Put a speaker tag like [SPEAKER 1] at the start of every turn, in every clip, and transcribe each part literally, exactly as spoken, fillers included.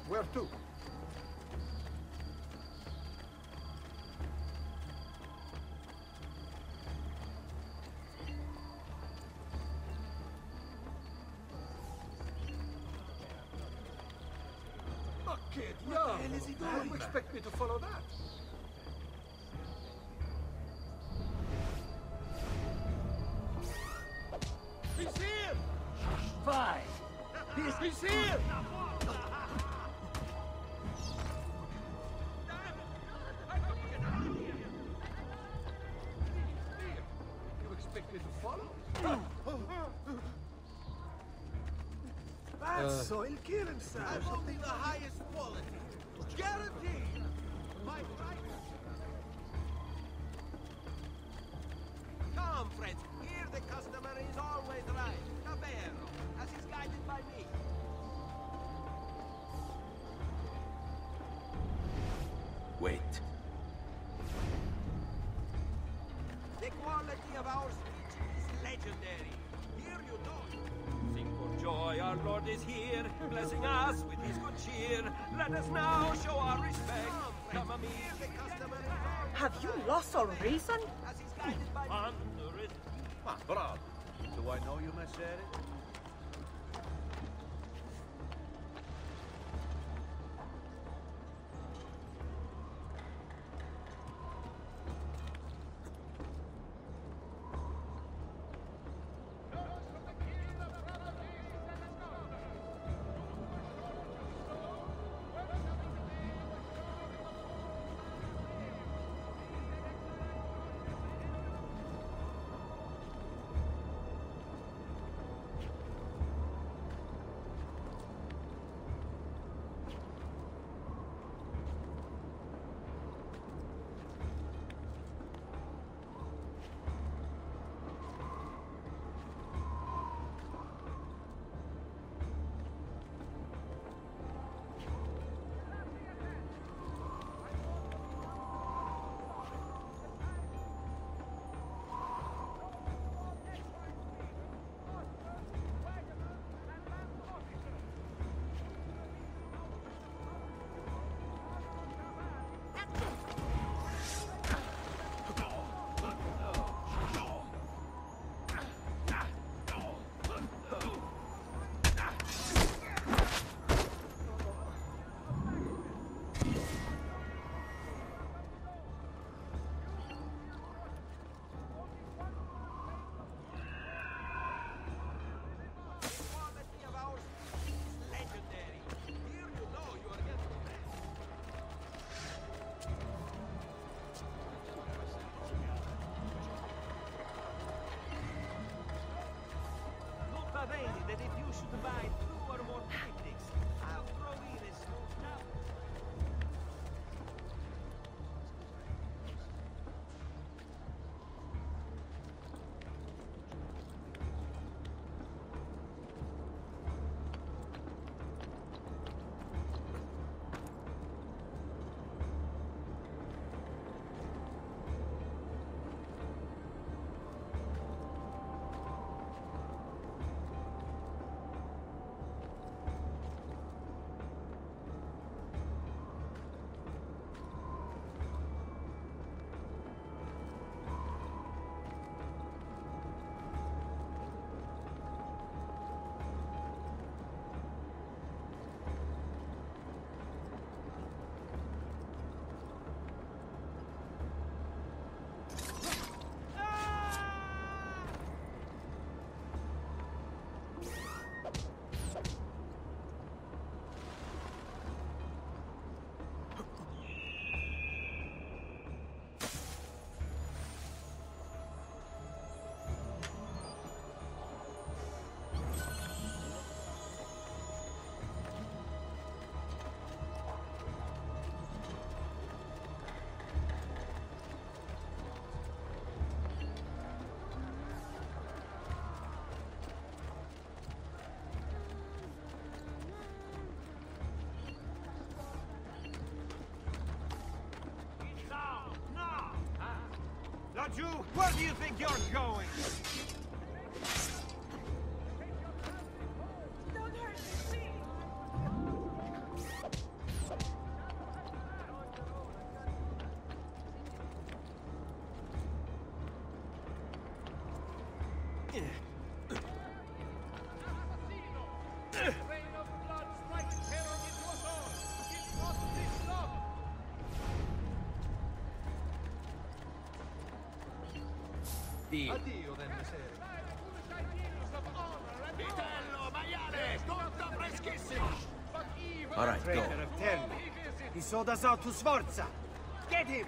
[SPEAKER 1] Where to? Oh, kid, yeah. What the hell is he doing? How do you expect me to follow that? He's here!
[SPEAKER 2] Fine. He's,
[SPEAKER 1] He's here! You expect me to follow?
[SPEAKER 3] That's so he'll kill himself.
[SPEAKER 4] I'm only the highest quality. Guaranteed. My right. Come, friends. Here the customer is always right. Davvero, as is guided by me.
[SPEAKER 2] Wait.
[SPEAKER 4] The quality of our speech is legendary. Here you know. Sing for joy, our Lord is here, blessing us with his good cheer. Let us now show our respect. Come, come here the customer is always
[SPEAKER 5] Have you lost all reason?
[SPEAKER 4] as is guided by me.
[SPEAKER 1] Ma bravo. Do I know you, Messere?
[SPEAKER 4] That if you should buy two or more picnics, I'll throw in a small town.
[SPEAKER 6] Laju, where do you think you're going?
[SPEAKER 5] Don't hurt me, please!
[SPEAKER 2] Deal.
[SPEAKER 3] Addio, then, miseria.
[SPEAKER 1] Vitello, maiale, tutto freschissimo.
[SPEAKER 2] All right, go.
[SPEAKER 6] Traitor of Terni. He sold us out to Sforza. Get him!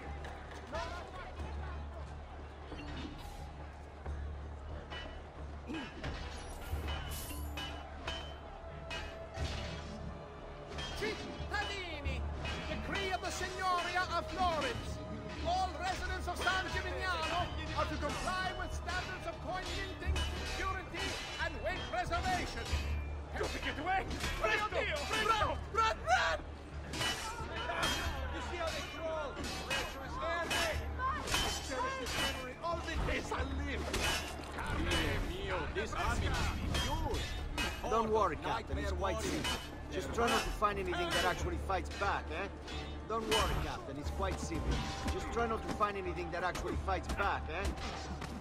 [SPEAKER 1] Cittadini, decree of the Signoria of Florence. All residents of San Gimignano are to comply with standards of coin minting, purity, and weight preservation. Help me get away! Presto! Run! Run! Run!
[SPEAKER 3] You see how they crawl? Treacherous enemy! Cherish this memory all the days I live!
[SPEAKER 1] Dio mio, this army must be huge.
[SPEAKER 6] Don't worry, Captain. It's quite simple. Just try not to find anything that actually fights back, eh? Don't worry, Captain. It's quite simple. Just try not to find anything that actually fights back, eh?